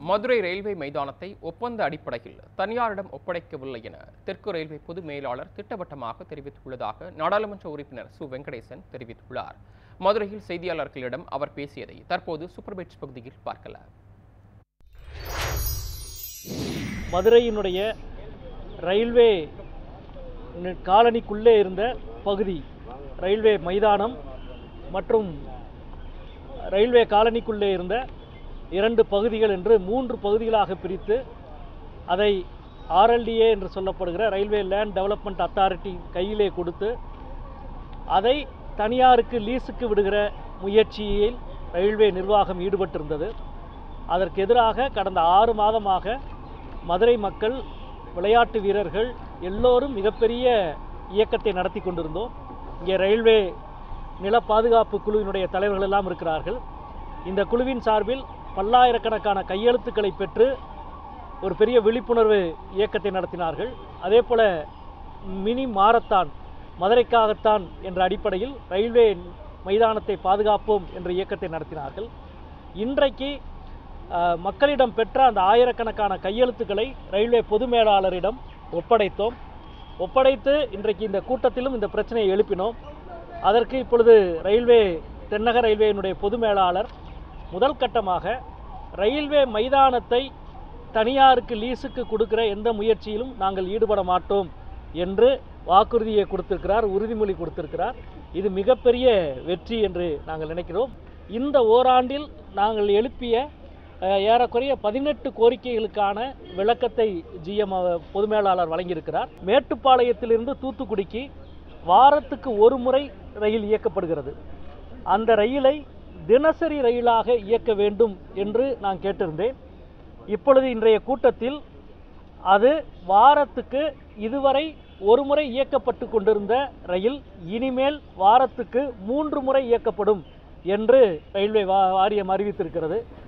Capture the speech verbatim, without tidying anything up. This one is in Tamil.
மதுரை ரயில்வே மைதானத்தை ஒப்பந்த அடிப்படையில் தனியாரிடம் ஒப்படைக்கவில்லை என தெற்கு ரயில்வே பொது மேலாளர் திட்டவட்டமாக தெரிவித்துள்ளதாக நாடாளுமன்ற உறுப்பினர் சு வெங்கடேசன் தெரிவித்துள்ளார். மதுரையில் செய்தியாளர்களிடம் அவர் பேசியதை தற்போது சூப்பர் பைட்ஸ் பகுதியில் பார்க்கலாம். மதுரையினுடைய ரயில்வே காலனிக்குள்ளே இருந்த பகுதி, ரயில்வே மைதானம் மற்றும் ரயில்வே காலனிக்குள்ளே இருந்த இரண்டு பகுதிகள் என்று மூன்று பகுதிகளாக பிரித்து அதை ஆர்எல்டிஏ என்று சொல்லப்படுகிற ரயில்வே லேண்ட் டெவலப்மெண்ட் அத்தாரிட்டி கையிலே கொடுத்து அதை தனியாருக்கு லீஸுக்கு விடுகிற முயற்சியில் ரயில்வே நிர்வாகம் ஈடுபட்டிருந்தது. அதற்கு எதிராக கடந்த ஆறு மாதமாக மதுரை மக்கள், விளையாட்டு வீரர்கள் எல்லோரும் மிகப்பெரிய இயக்கத்தை நடத்தி கொண்டிருந்தோம். இங்கே ரயில்வே நில பாதுகாப்பு குழுவினுடைய தலைவர்கள் எல்லாம் இருக்கிறார்கள். இந்த குழுவின் சார்பில் பல்லாயிரக்கணக்கான கையெழுத்துக்களை பெற்று ஒரு பெரிய விழிப்புணர்வு இயக்கத்தை நடத்தினார்கள். அதே போல மினி மாரத்தான், மதுரைக்காகத்தான் என்ற அடிப்படையில் ரயில்வே மைதானத்தை பாதுகாப்போம் என்ற இயக்கத்தை நடத்தினார்கள். இன்றைக்கு மக்களிடம் பெற்ற அந்த ஆயிரக்கணக்கான கையெழுத்துக்களை ரயில்வே பொது மேலாளரிடம் ஒப்படைத்தோம். ஒப்படைத்து இன்றைக்கு இந்த கூட்டத்திலும் இந்த பிரச்சனையை எழுப்பினோம். அதற்கு இப்பொழுது ரயில்வே தென்னக ரயில்வேயினுடைய பொது மேலாளர் முதல் கட்டமாக ரயில்வே மைதானத்தை தனியாருக்கு லீஸுக்கு கொடுக்கிற எந்த முயற்சியிலும் நாங்கள் ஈடுபட மாட்டோம் என்று வாக்குறுதியை கொடுத்திருக்கிறார், உறுதிமொழி கொடுத்திருக்கிறார். இது மிகப்பெரிய வெற்றி என்று நாங்கள் நினைக்கிறோம். இந்த ஓராண்டில் நாங்கள் எழுப்பிய ஏறக்குறைய பதினெட்டு கோரிக்கைகளுக்கான விளக்கத்தை ஜிஎம் பொது மேலாளர் வழங்கியிருக்கிறார். மேட்டுப்பாளையத்திலிருந்து தூத்துக்குடிக்கு வாரத்துக்கு ஒரு முறை ரயில் இயக்கப்படுகிறது. அந்த ரயிலை தினசரி ரயிலாக இயக்க வேண்டும் என்று நான் கேட்டிருந்தேன். இப்பொழுது இன்றைய கூட்டத்தில் அது வாரத்துக்கு இதுவரை ஒரு முறை இயக்கப்பட்டு கொண்டிருந்த ரயில் இனிமேல் வாரத்துக்கு மூன்று முறை இயக்கப்படும் என்று ரயில்வே வாரியம் அறிவித்திருக்கிறது.